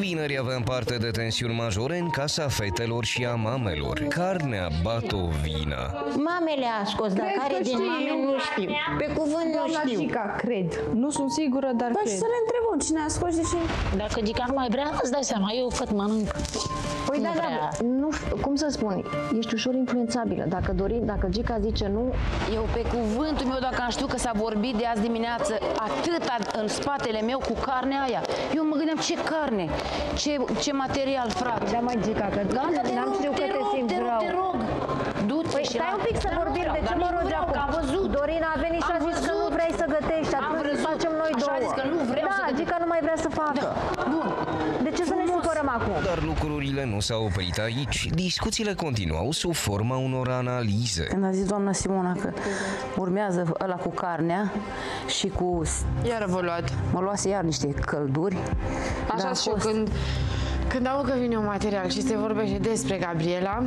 Vineri aveam parte de tensiuni majore în casa fetelor și a mamelor. Carnea batovină. Mamele a scos, dar care din mame nu știu. Pe cuvânt nu știu. Gica, cred. Nu sunt sigură, dar Păi cred. să le întrebăm cine a scos și... Dacă Gica nu mai vrea, îți dai seama, eu cât mănânc. Păi Nu da, vrea. nu știu, cum să spun, ești ușor influențabilă. Dacă Gica zice nu, Eu pe cuvântul meu, dacă am știut că s-a vorbit de azi dimineață atâta în spatele meu cu carnea aia, eu mă gândeam ce carne, ce material, frate. da mai Gica, că Gata, te n-am rog, știut că te simți rău. te rog. Du-te Păi și stai un pic să vorbim, de ce mă rogi acum? Am văzut. Dorina a venit și a zis că nu vrei să gătești, atunci facem noi Așa două. a zis că nu vreau da, să gătesc. Gica nu mai vrea să facă. Bun. De ce să ne supărăm acum? Dar lucrurile nu s-au oprit aici. Discuțiile continuau sub forma unor analize. Când a zis doamna Simona că urmează ăla cu carnea și cu... Iar vă luat. Mă luase iar niște călduri. Așa dar a și eu, fost- când aud că vine un material și se vorbește despre Gabriela,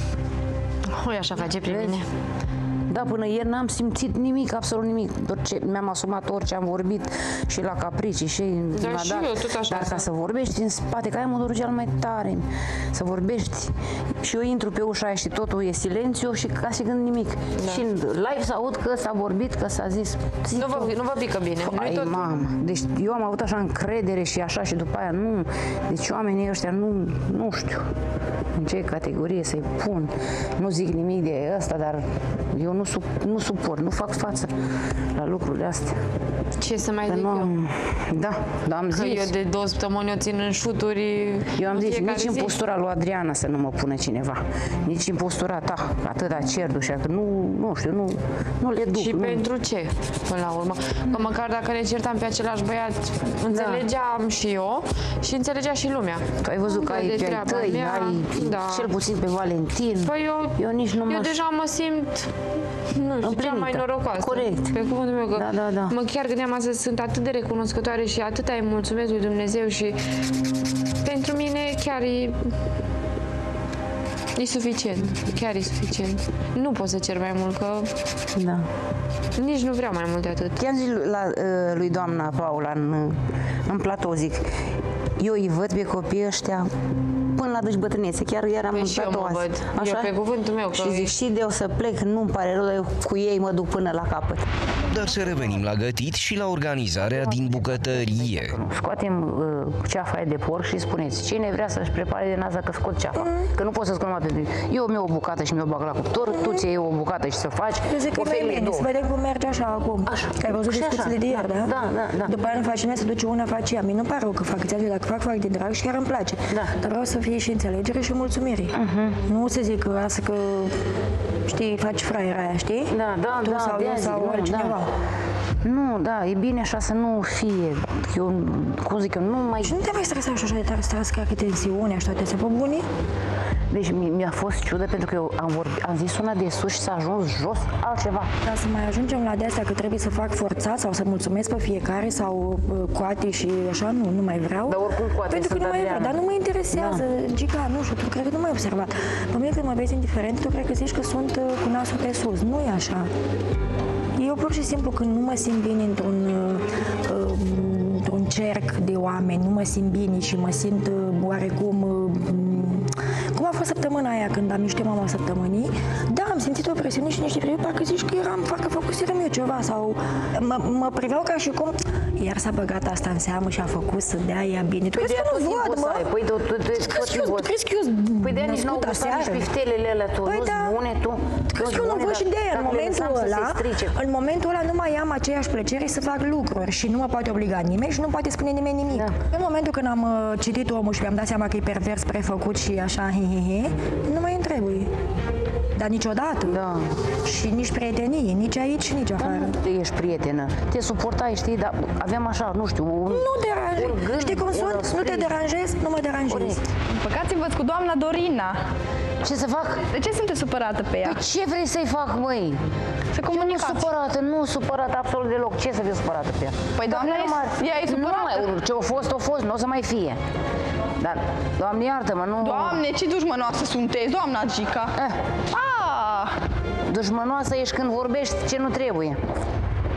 oi așa face prin Vezi? mine. Da, până ieri n-am simțit nimic, absolut nimic. Mi-am asumat orice am vorbit și la capricii și în Da, și eu tot așa Dar ca sunt. să vorbești în spate, că aia mă duce cel mai tare. Să vorbești. Și eu intru pe ușa aia și totul e silențiu și ca și când nimic. Și în live să aud că s-a vorbit, că s-a zis. Nu vă pică bine. Nu-i Ai, tot... mamă, deci eu am avut așa încredere și așa și după aia nu. Deci oamenii ăștia nu știu în ce categorie să-i pun. Nu zic nimic de ăsta, dar eu nu suport, nu fac față la lucrurile astea. Ce să mai Că zic nu eu? am, da, am Că zis. eu de 2 săptămâni o țin în șuturi. Eu am în zis, fiecare nici în zi. postura lui Adriana să nu mă pună cineva. Nici în postura ta, atâta cerduș, că nu știu, nu le duc. Și nu. pentru ce, până la urmă? Că măcar dacă ne certam pe același băiat, înțelegeam și eu și înțelegea și lumea. Tu ai văzut că ai de pe ai treaba tăi, mea, ai da. cel puțin pe Valentin. Păi eu nici nu eu mă... deja mă simt, nu știu, cea mai Împlinită. norocoasă. Corect. Pe cuvântul meu, că Da. mă chiar gândeam astăzi, sunt atât de recunoscătoare și atâta îi mulțumesc lui Dumnezeu și pentru mine chiar e suficient. Chiar e suficient. Nu pot să cer mai mult, că Da. nici nu vreau mai mult de atât. I-am zis lui doamna Paula în platou, zic, eu îi văd pe copiii ăștia până la deci bătrânețe. Chiar iar am Păi și eu platou mă azi. văd. Eu pe cuvântul meu că Și zic, și de o să plec, nu-mi pare rău, dar eu cu ei mă duc până la capăt. Dar să revenim la gătit și la organizarea din bucătărie. Scoatem ceafa aia de porc și spuneți, cine vrea să-și prepare din asta că scot ceafa. Că nu poți să scot numai pe... Eu mi-o o bucată și mi-o bag la cuptor, tu ți iei o bucată și să faci. Eu zic că o e mai felie, bine, două. să vedem cum merge așa acum. Așa. Că ai văzut Și discuțiile așa. de ieri, da? Da. După aia nu faci cine, se duce una, face ea. Mie nu pare rău că fac, ți-am zis, dacă fac din drag și chiar îmi place. Da. Dar vreau să fie și înțelegere și mulțumire. Nu să zic că lasă că, știi, faci fraiera aia, știi? Da, Tu da, sau de-aia eu zic, sau nu, altcineva. da. Nu, da, e bine așa să nu fie, eu, cum zic eu, nu mai... Și nu te mai stresa așa de tare, stres, că tensiune, așa toate, pe bune? Deci mi-a fost ciudă pentru că eu am zis una de sus și s-a ajuns jos altceva. Dar să mai ajungem la de-astea că trebuie să fac forțat sau să mulțumesc pe fiecare sau coate și așa, nu mai vreau. Dar oricum coate Pentru că sunt nu mai vreau, Adriana. dar nu mă interesează, Gica, nu știu, tu cred că nu m-ai observat. Pe mine când mă vezi indiferent, tu cred că zici că sunt cu nasul pe sus. Nu e așa. Eu pur și simplu când nu mă simt bine într-un cerc de oameni, nu mă simt bine și mă simt oarecum... Cum a fost săptămâna aia când am niște mama săptămânii? Da, am simțit o presiune și niște presiuni, parcă zici că parcă făcuserăm eu ceva sau mă priveau ca și cum iar s-a băgat asta în seamă și a făcut să dea ea bine. Tu crezi că nu văd, mă? Păi tu Tu crezi că eu Păi de-aia nici n-au născut gustat nici aseară? piftelele alea, tu Păi nu-ți da. bune, tu. Crezi că eu nu văd și de aia, în momentul ăla nu mai am aceeași plăcere să fac lucruri și nu mă poate obliga nimeni și nu poate spune nimeni nimic. Da. În momentul când am citit omul și mi-am dat seama că e pervers, prefăcut și așa, nu mai îmi trebuie. Dar niciodată. Da. Și nici prietenie, nici aici, nici afară. Nu ești prietenă, te suportai, știi, dar aveam așa, nu știu, Nu deranjez. Știi cum sunt? Nu te deranjez, nu mă deranjez. Împăcați-vă cu doamna Dorina. Ce să fac? De ce sunteți supărată pe ea? Păi ce vrei să-i fac, măi? Să Eu nu comunicați. supărată, nu supărată absolut deloc. Ce să fiu supărată pe ea? Păi doamna, ea e supărată. Nu mai, ce-a fost, nu o să mai fie. Dar, Doamne, iartă-mă, nu... Doamne, ce dușmănoasă sunteți, doamna Gica. Dușmănoasă ești când vorbești ce nu trebuie.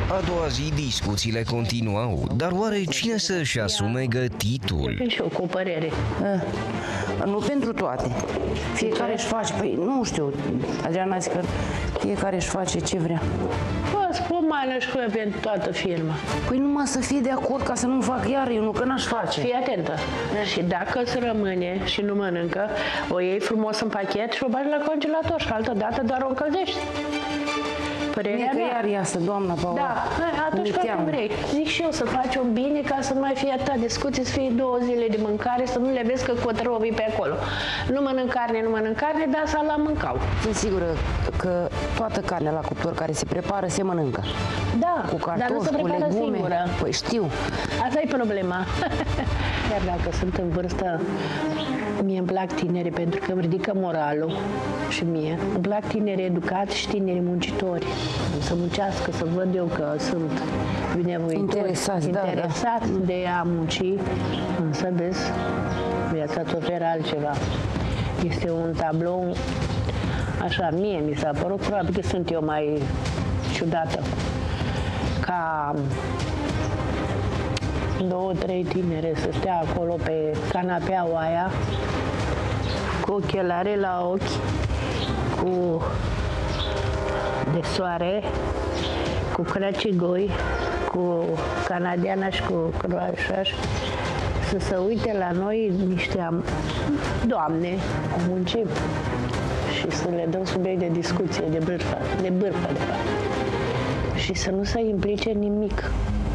A doua zi discuțiile continuau, dar oare cine să-și asume gătitul? Și eu cu o părere. Nu pentru toate. Fiecare își face, păi nu știu, Adriana zice că fiecare își face ce vrea. Bă, spun mai ales cu pentru toată firma. Păi numai să fie de acord ca să nu fac iar eu, nu că n-aș face. Fii atentă. Și dacă îți rămâne și nu mănâncă, o iei frumos în pachet și o bagi la congelator și altă dată doar o încălzești. Părerea Mie că mea. iar iasă, doamna Paula. Da, atunci cum vrei. Zic și eu să faci un bine ca să nu mai fie atâta discuții, să fie 2 zile de mâncare, să nu le vezi că cotrăvii pe acolo. Nu mănânc carne, nu mănânc carne, dar salam mâncau. Sunt sigură că toată carnea la cuptor care se prepară se mănâncă. Da, Cu dar nu se cartofi, cu prepară legume. singură. Păi știu. Asta e problema. Chiar dacă sunt în vârstă, mie îmi plac tineri pentru că îmi ridică moralul și mie. Îmi plac tineri educați și tineri muncitori. Să muncească, să văd eu că sunt binevoitori. Interesați, da. De a munci, însă vezi, viața îți oferă altceva. Este un tablou, așa, mie mi s-a părut, probabil că sunt eu mai ciudată, ca 2-3 tinere să stea acolo pe canapeaua aia, cu ochelare la ochi, cu de soare, cu cracigoi, cu canadiana și cu croașaș, să se uite la noi niște doamne, muncim și să le dăm subiect de discuție, de bârfă de fapt. Și să nu se implice nimic.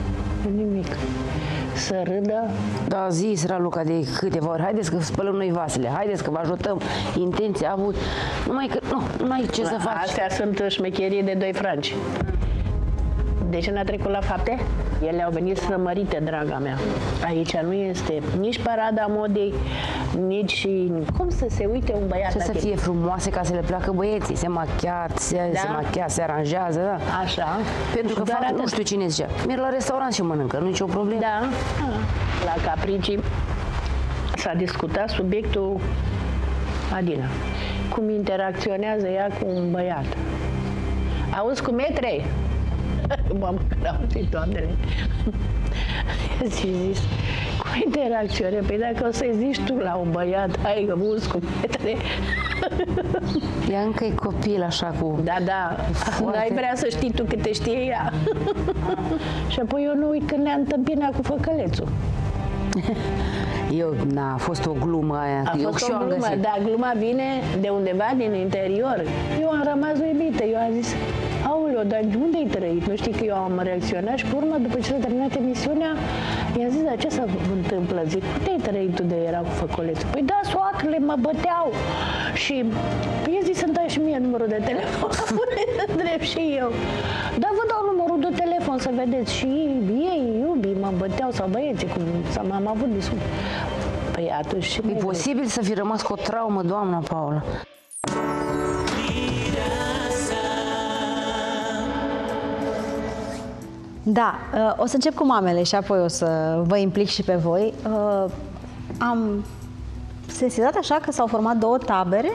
Să râdă. Da, zis Raluca de câteva ori, haideți că spălăm noi vasele, haideți că vă ajutăm, intenția a avut, numai că nu ai ce să faci. Astea sunt șmecherii de 2 franci. De ce n-a trecut la fapte? Ele au venit strămărite, draga mea. Aici nu este nici parada modei, nici cum să se uite un băiat Ce să fie frumoase ca să le placă băieții, se machiat, se aranjează, da? Așa. Pentru că fac, nu știu cine zicea, merg la restaurant și mănâncă, nu e nicio problemă. Da. La Capricii s-a discutat subiectul Adina. Cum interacționează ea cu un băiat. Auzi cu metre? Mamă, că am auzit toamnele. Și zis, cum interacțiune? Păi dacă o să-i zici tu la un băiat, hai că auzi cu metre. Ea încă e copil așa cu... Da, n-ai vrea să știi tu câte știe ea. Și apoi eu nu uit când ne-a întâmpinat cu făcălețul. A fost o glumă aia. A fost o glumă, dar gluma vine de undeva din interior. Eu am rămas uimită, eu am zis, aoleo, dar unde ai trăit? Nu știi că eu am reacționat și pe urmă, după ce s-a terminat emisiunea, i-am zis, dar ce se întâmplă? Zic, unde ai trăit tu de era cu făcolețul? Păi da, soacrele mă băteau. Și i-a zis să-mi dai și mie numărul de telefon. Întreb și eu. Dar vă dau numărul de telefon să vedeți. Și ei, iubii, mă băteau, sau băieții, cum am avut discuții. Păi atunci ce e posibil să fi rămas cu o traumă, doamna Paula. Da, o să încep cu mamele și apoi o să vă implic și pe voi. Am sesizat așa că s-au format 2 tabere?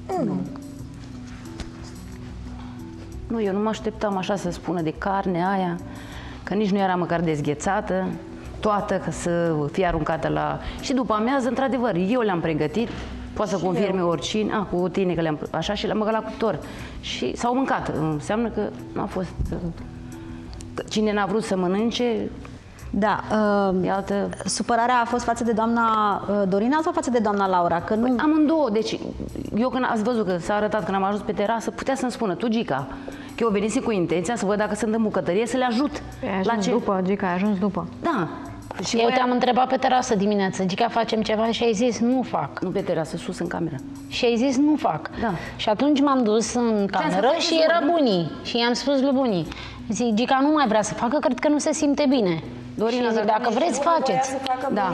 Nu, eu nu mă așteptam așa să spună de carne aia, că nici nu era măcar dezghețată, toată, că să fie aruncată la... Și după amiază, într-adevăr, eu le-am pregătit, poate să confirme oricine, cu tine că le-am... Așa și le-am băgat la cuptor. Și s-au mâncat. Înseamnă că nu a fost... Cine n-a vrut să mănânce... Da, supărarea a fost față de doamna Dorina sau față de doamna Laura? Că nu... Amândouă, deci eu când ați văzut că s-a arătat când am ajuns pe terasă, putea să-mi spună, tu Gica, că eu venise cu intenția să văd dacă sunt în bucătărie, să le ajut. După, Gica, ai ajuns după. Da. Și eu te-am întrebat pe terasă dimineață, Gica, facem ceva? Și ai zis, nu fac. Nu pe terasă, sus în cameră. Și ai zis, nu fac. Da. Și atunci m-am dus în cameră și era bunii. Și i-am spus lui bunii, zic, Gica nu mai vrea să facă, cred că nu se simte bine. Dorina, zic, dacă vreți, faceți. Da.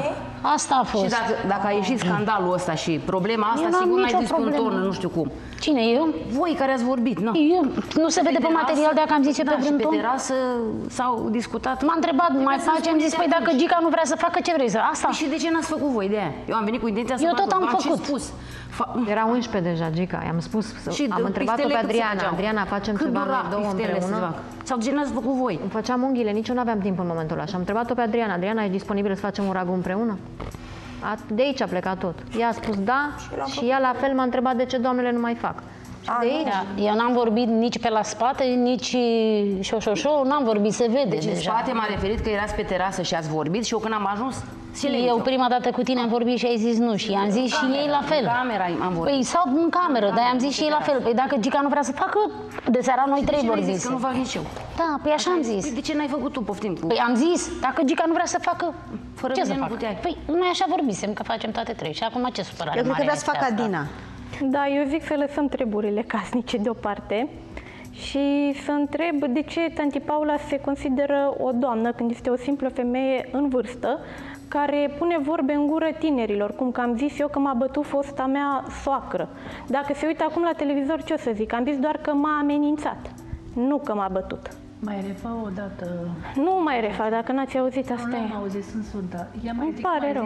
Asta a fost. Și dacă a ieșit scandalul ăsta și problema asta, sigur n-ai zis cu un ton, nu știu cum. Cine, eu? Voi care ați vorbit, nu? Eu? Nu se vede pe material dacă am zis eu pe vreun ton? Și pe terasă s-au discutat. M-a întrebat, mai facem, zis, păi dacă Gica nu vrea să facă, ce vrei să... Asta. Și de ce n-ați făcut voi de aia? Eu am venit cu intenția să fac. Eu tot am făcut. Era 11 deja, Gica, i-am spus, am întrebat-o pe Adriana. Adriana, facem ceva noi două împreună? Sau ce n-ați făcut voi? Îmi făceam unghiile, nici eu nu aveam timp în momentul ăla și am întrebat-o pe Adriana. Adriana, ești disponibilă să facem un ragu împreună? De aici a plecat tot. Ea a spus da și ea la fel m-a întrebat de ce doamnele nu mai fac. De aici? Eu n-am vorbit nici pe la spate, nici șoșoșo, n-am vorbit, se vede deci deja. în spate m-a referit că erați pe terasă și ați vorbit și eu când am ajuns, eu prima dată cu tine am vorbit și ai zis nu și i-am zis și ei la fel. În camera am vorbit. Păi sau în cameră, dar i-am zis și ei la fel. Păi dacă Gica nu vrea să facă, de seara noi trei vorbim. Că nu fac nici eu. Da, păi așa am zis. De ce n-ai făcut tu, poftim? Păi am zis, dacă Gica nu vrea să facă, fără ce să fac? Păi noi așa vorbisem, că facem toate trei și acum ce supărare mare. Eu cred că vrea să facă Adina. Da, eu zic să lăsăm treburile casnice deoparte și să întreb de ce tanti Paula se consideră o doamnă când este o simplă femeie în vârstă care pune vorbe în gură tinerilor, cum că am zis eu că m-a bătut fosta mea soacră. Dacă se uită acum la televizor, ce o să zic? Am zis doar că m-a amenințat, nu că m-a bătut. Mai refa o dată. Nu mai refa, dacă n-ați auzit asta e. Nu am auzit, sunt sfântă. Îmi pare rău.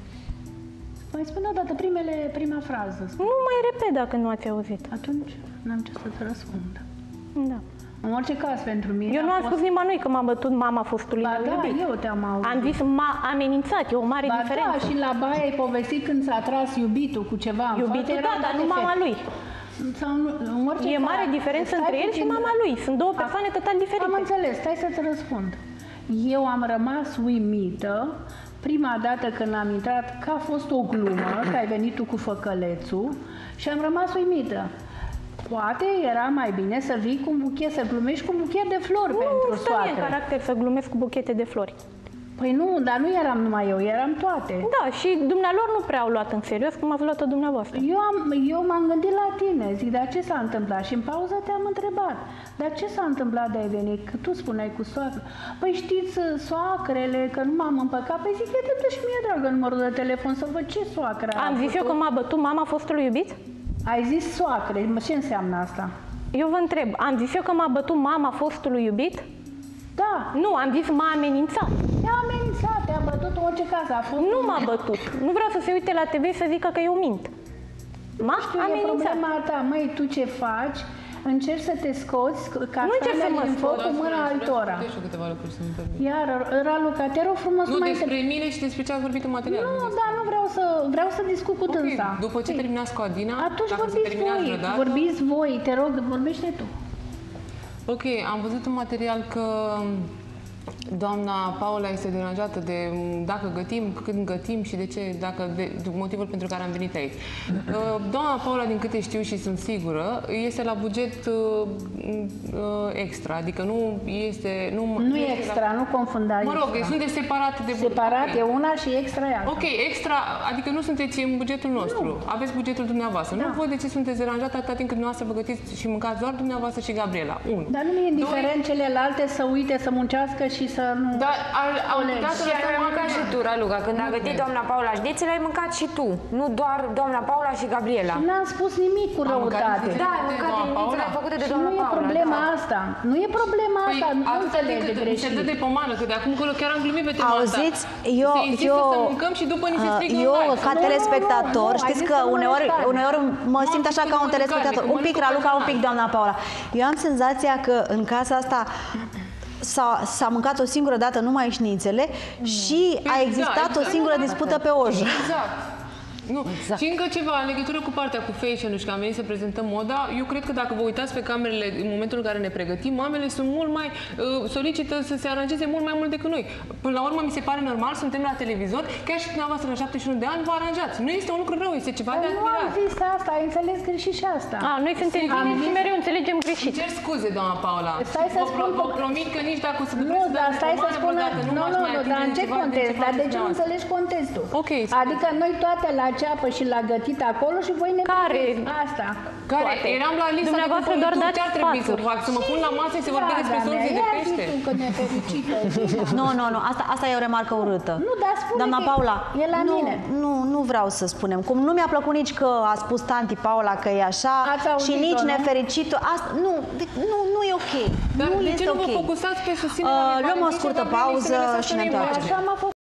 Mai spune o dată prima frază. Nu mai repet dacă nu ați auzit. Atunci n-am ce să-ți răspund. Da. În orice caz, pentru mine eu nu am spus nimănui că m-a bătut mama fostului meu iubit. Eu te-am auzit. Am zis m-a amenințat, e o mare diferență. Da, și la baie ai povestit când s-a tras iubitul cu ceva în iubitul, da, dar nu mama lui. E mare diferență între el și mama lui. Sunt două persoane total diferite. Am înțeles, stai să-ți răspund. Eu am rămas uimită prima dată când am intrat că a fost o glumă, că ai venit tu cu făcălețul și am rămas uimită. Poate era mai bine să vii cu un buchet, să glumești cu un buchet de flori pentru soacră. Nu, în caracter să glumesc cu buchete de flori. Păi nu, dar nu eram numai eu, eram toate. Da, și dumnealor nu prea au luat în serios cum ați luat-o dumneavoastră. Eu m-am gândit la tine, zic, dar ce s-a întâmplat? Și în pauză te-am întrebat, dar ce s-a întâmplat de ai venit? Că tu spuneai cu soacră. Păi știți, soacrele, că nu m-am împăcat. Păi zic, dă și mie, dragă, numărul de telefon să văd ce soacră am zis eu că m-a bătut mama fostului iubit? Ai zis soacre, ce înseamnă asta? Eu vă întreb, am zis eu că m-a bătut mama fostului iubit? Da. Nu, am zis m-a amenințat. Te-a amenințat, te-a bătut în orice caz. Nu m-a bătut. Nu vreau să se uite la TV să zică că eu mint. M-a amenințat. E problema ta, măi, tu ce faci? Încerci să te scoți castanele din foc cu mâna altora. Iar, Raluca, te rog frumos nu despre mine și despre ce ați vorbit în material. Nu, dar nu vreau să discut cu dânsa. După ce terminați cu Adina, atunci vorbiți voi, te rog, vorbește tu. Ok, am văzut în material că doamna Paula este deranjată de dacă gătim, când gătim și de ce, de motivul pentru care am venit aici. Doamna Paula, din câte știu și sunt sigură, este la buget extra, adică nu este... Nu e extra, nu confundați. Mă rog, sunteți separate de buget. Separat e una și extra e alta. Ok, extra, adică nu sunteți în bugetul nostru, aveți bugetul dumneavoastră. Nu văd de ce sunteți deranjat atâta timp cât dumneavoastră vă gătiți și mâncați doar dumneavoastră și Gabriela. 1. Dar nu mi-e indiferent celelalte să uite, să muncească și să nu... Dar am putea să ai mâncat și tu, Raluca. Când a gătit doamna Paula șnițele, ai mâncat și tu. Nu doar doamna Paula și Gabriela. Și n-am spus nimic cu răutate. Da, ai mâncat șnițele făcute de doamna Paula. Nu e problema asta. Nu e problema asta. Nu înțelege greșit. Se dă de pomană, că de acum încolo chiar am glumit pe tema asta. Auziți? Să mâncăm și după ni se strică eu, ca telespectator, știți că uneori mă simt așa ca un telespectator. Un pic Raluca, un pic doamna Paula. Eu am senzația că în casa asta s-a mâncat o singură dată numai șnițele și a existat o singură dispută pe ojă. Exact. Nu. Exact. Și încă ceva, în legătură cu partea cu fashion și că am venit să prezentăm moda, eu cred că dacă vă uitați pe camerele în momentul în care ne pregătim, mamele sunt mult mai solicită să se aranjeze mult mai mult decât noi. Până la urmă, mi se pare normal, suntem la televizor, chiar și dumneavoastră la 71 de ani vă aranjați. Nu este un lucru rău, este ceva de admirat. Nu am zis asta, ai înțeles greșit și asta. Noi suntem bine și mereu înțelegem greșit. Cer scuze, doamna Paula. Stai să spun. Vă promit că nici dacă o să nu, dar stai să spun. Nu, dar în ce context? Dar de ce nu înțelegi contextul? Adică noi toate la ceapă și l-a gătit acolo și voi ne Care? Asta. Care? Eram la lista Dumneavoastră doar dați ce ar trebui să sfaturi. fac? Să mă pun la masă și să vorbesc despre soluții de pește? Că nefericită. Nu, asta e o remarcă urâtă. Nu, dar spune Doamna că Paula, e la mine. nu vreau să spunem. Cum nu mi-a plăcut nici că a spus tanti Paula că e așa și nici nefericită. Nu e ok. Dar nu de este ce nu vă ok. focusați pe susținerea Luăm o scurtă pauză și ne întoarcem. Așa m-a fost